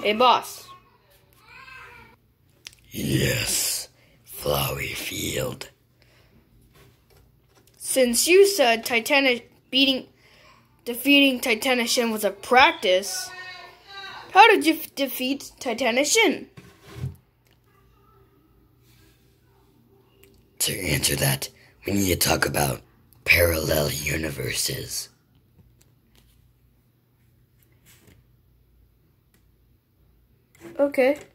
Hey, boss. Yes, Flowey Field. Since you said defeating Titanic Shin was a practice, how did you defeat Titanic Shin? To answer that, we need to talk about parallel universes. Okay.